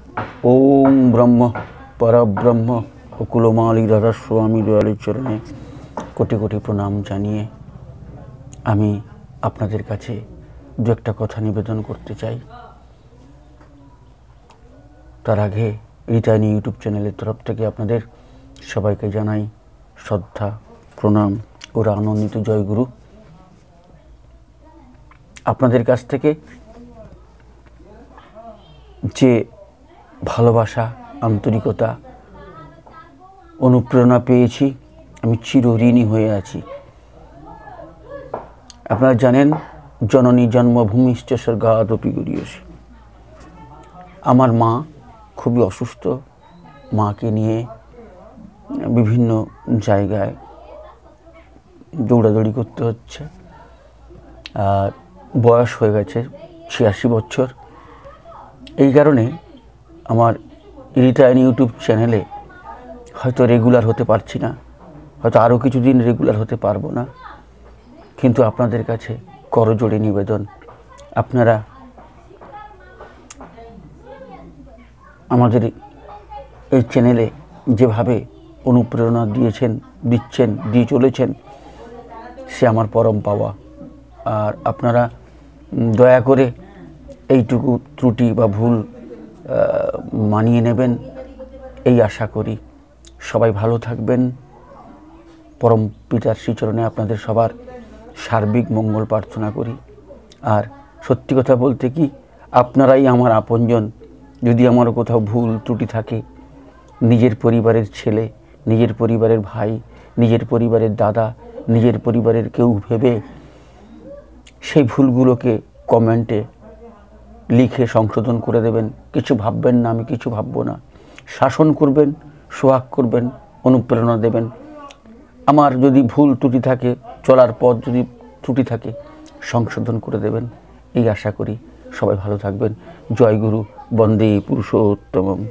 ओम ब्रह्म परब्रह्म कुलमाली दादा स्वामी दयालु चरणे कोटि कोटि प्रणाम जानिए आमी आपनादेर काछे दु एकटा कथा निवेदन करते चाই। तार आगे রিটার্ন ইউটিউব চ্যানেলের तरफ থেকে আপনাদের সবাইকে জানাই শ্রদ্ধা প্রণাম ও আনন্দিত জয়গুরু। আপনাদের কাছ থেকে যে ভালোবাসা আন্তরিকতা অনুপ্রেরণা পেয়েছি আমি চিরঋণী হয়ে আছি। আপনারা জানেন জননী জন্মভূমিশ্চ স্বর্গাদপি গরীয়সী। আমার মা খুবই অসুস্থ, মাকে নিয়ে বিভিন্ন জায়গায় দৌড়াদৌড়ি করতে হচ্ছে। আর বয়স হয়ে গেছে ৮৬ বছর। এই কারণে আমার রিটার্ন ইউটিউব চ্যানেলে হয়তো রেগুলার হতে পারছি না, হয়তো আরও কিছুদিন রেগুলার হতে পারবো না। কিন্তু আপনাদের কাছে করজোড়ে নিবেদন, আপনারা আমাদের এই চ্যানেলে যেভাবে অনুপ্রেরণা দিচ্ছেন দিয়ে চলেছেন সে আমার পরম পাওয়া। আর আপনারা দয়া করে এইটুকু ত্রুটি বা ভুল মানিয়ে নেবেন এই আশা করি। সবাই ভালো থাকবেন। পরম পিতার শ্রীচরণে আপনাদের সবার সার্বিক মঙ্গল প্রার্থনা করি। আর সত্যি কথা বলতে কি, আপনারাই আমার আপনজন। যদি আমার কোথাও ভুল ত্রুটি থাকে, নিজের পরিবারের ছেলে, নিজের পরিবারের ভাই, নিজের পরিবারের দাদা, নিজের পরিবারের কেউ ভেবে সেই ভুলগুলোকে কমেন্টে লিখে সংশোধন করে দেবেন। কিছু ভাববেন না, আমি কিছু ভাববো না। শাসন করবেন, সোহাগ করবেন, অনুপ্রেরণা দেবেন। আমার যদি ভুল ত্রুটি থাকে, চলার পথ যদি ত্রুটি থাকে, সংশোধন করে দেবেন এই আশা করি। সবাই ভালো থাকবেন। জয় গুরু, বন্দে পুরুষোত্তমম।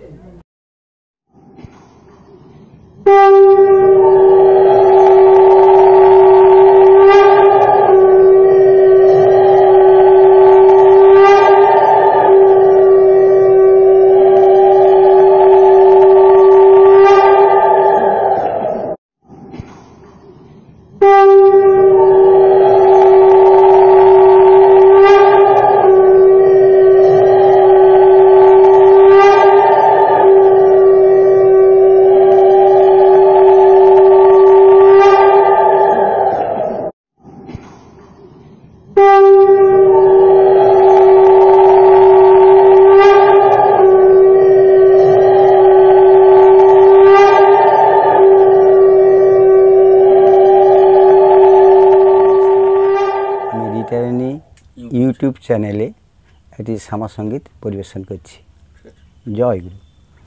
ইউটিউব চ্যানেলে একটি শ্যামা সঙ্গীত পরিবেশন করছি। জয় গুরু।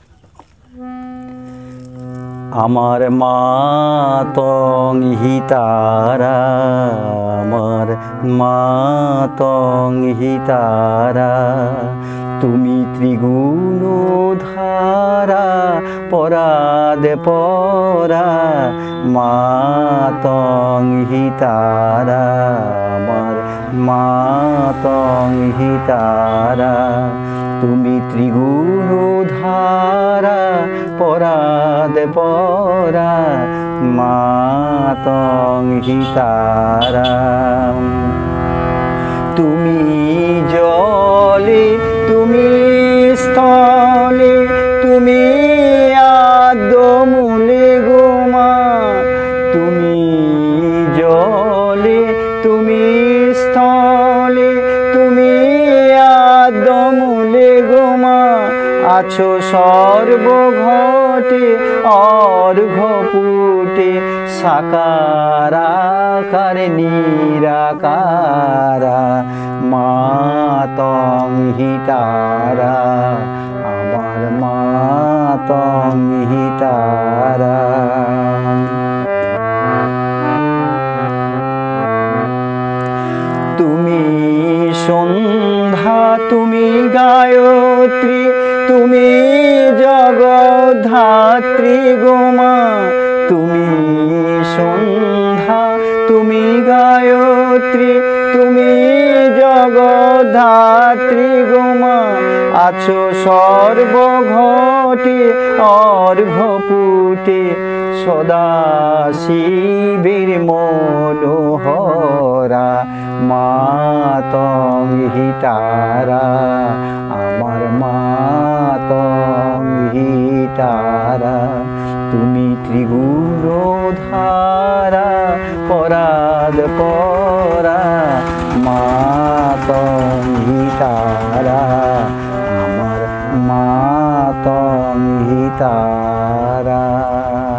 আমার মা তং হিতারা, আমার মা তং হিতারা, তুমি ত্রিগুণ ধারা পরাদে পরা, মা তং হিতারা, আমার মা তং হিতারা, তুমি ত্রিগুণ ধারা পরাদে পরা, মা তং হিতারা। তুমি জলে, তুমি স্থলে, তুমি আদ্যমূলে গো মা, তুমি জলে, তুমি স্থলে, তুমি আদ্যমূলে গো মা, আছো সর্বঘটে অর্ঘ্যপুটে, সাকারাকারে নিরাকারা, মা তং হিতারা, আমার মা তং হিতারা। তুমি সন্ধ্যা, তুমি গায়ত্রী, তুমি জগদ্ধাত্রী গো মা, তুমি সন্ধ্যা, তুমি গায়ত্রী, তুমি জগদ্ধাত্রী গো মা, আছো সর্বঘটে অর্ঘপুটে সদা শিবের মনোহরা মাতং হিতারা আমার মাতং হিতারা তুমি ত্রিগুণ ধারা পরাদ পরা মাতং হিতারা আমার মাতং হিতারা।